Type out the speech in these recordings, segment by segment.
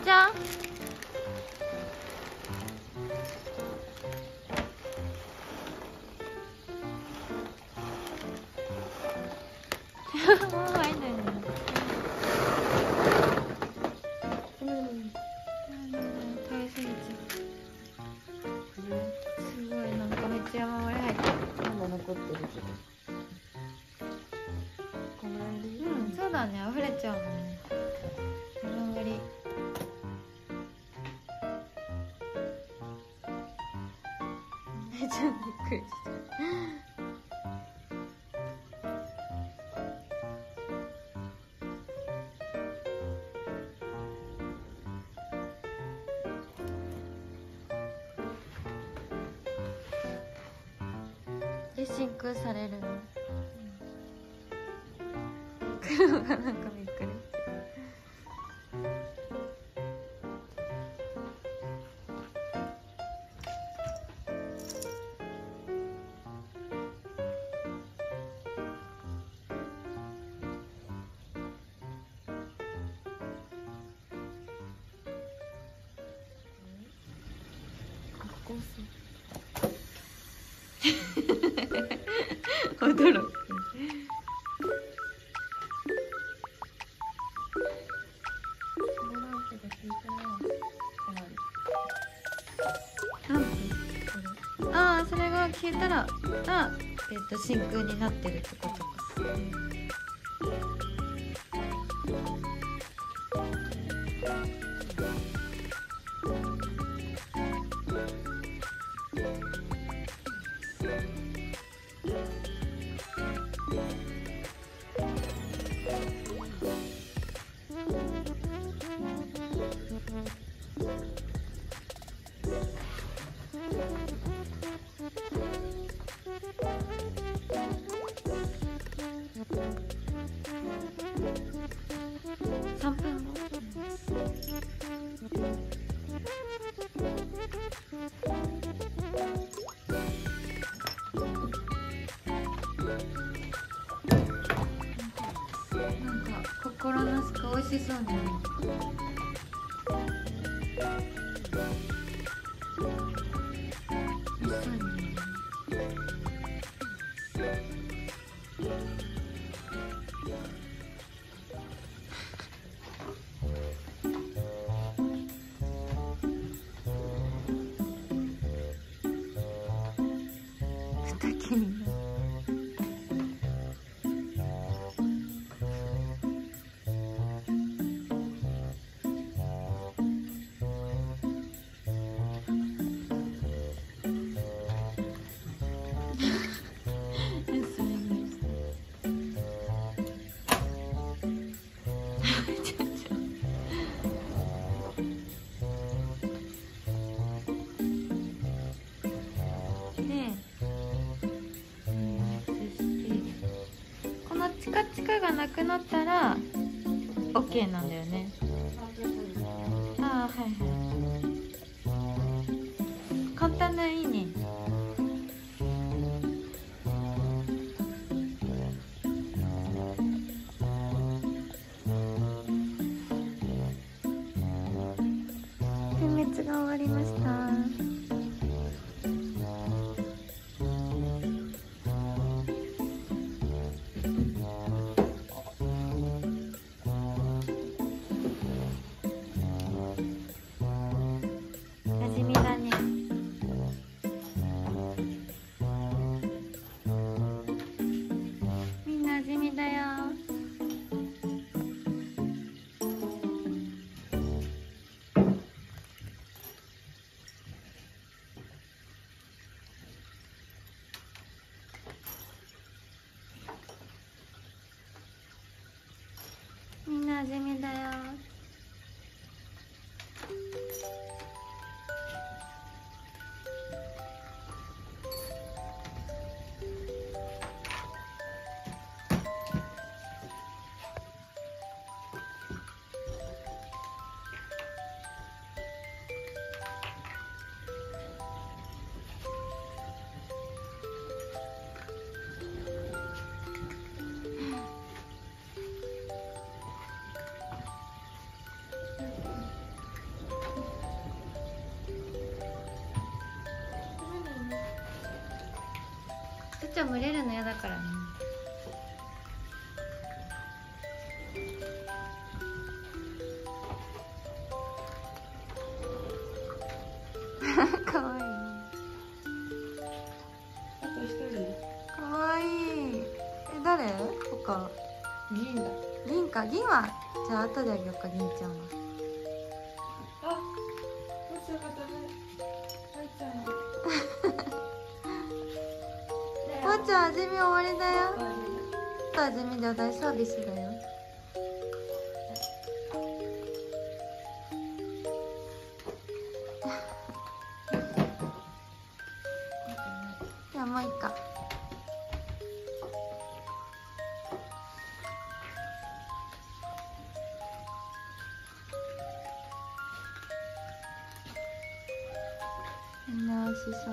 ちゃんもう入んないのよ。食べ過ぎちゃう。すごいなんかめっちゃ山盛り入ってる。 まだ残ってるけど。このぐらいでいい。 うん、そうだね、溢れちゃうもんね。山盛り。ちょっとびっくりした。で真空されるの。黒がなんかびっくりしてる。驚く。ああ、それが消えたら真空になってるってことか。3分後。なんか心なしか美味しそうに見える。美味しそうに見える。二切りになる。チカチカがなくなったら OK なんだよね。ああ、はいはい。簡単でいいね。点滅が終わりました。味見だね。みんな味見だよ。みんな味見だよ。 ちゃん蒸れるの嫌だからね。かわいい。 あと一人。 かわいい。誰？他。 銀だ。 銀か。銀はじゃあ後であげようか。銀ちゃんは。 あ、もしよかったね。はいちゃん。 わーちゃん味見終わりだよ。あと味見で大サービスだよ。じゃあもういっか。みんな美味しそう。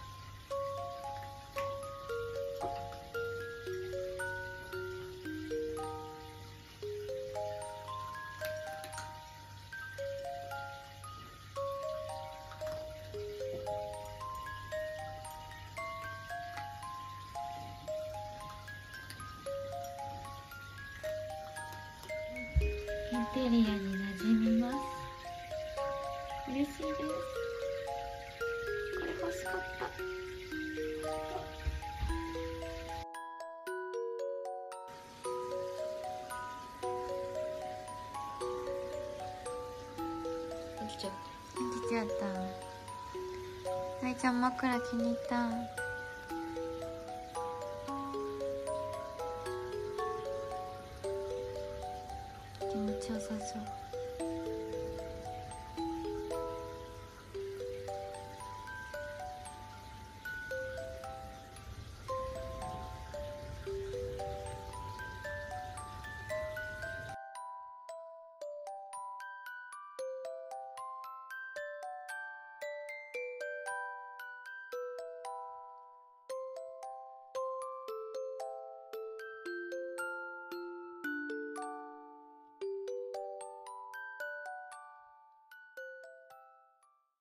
インテリアに馴染みます。嬉しいです。これ欲しかった。 できちゃっできちゃった。はいちゃん枕気に入った。気持ちよさそう。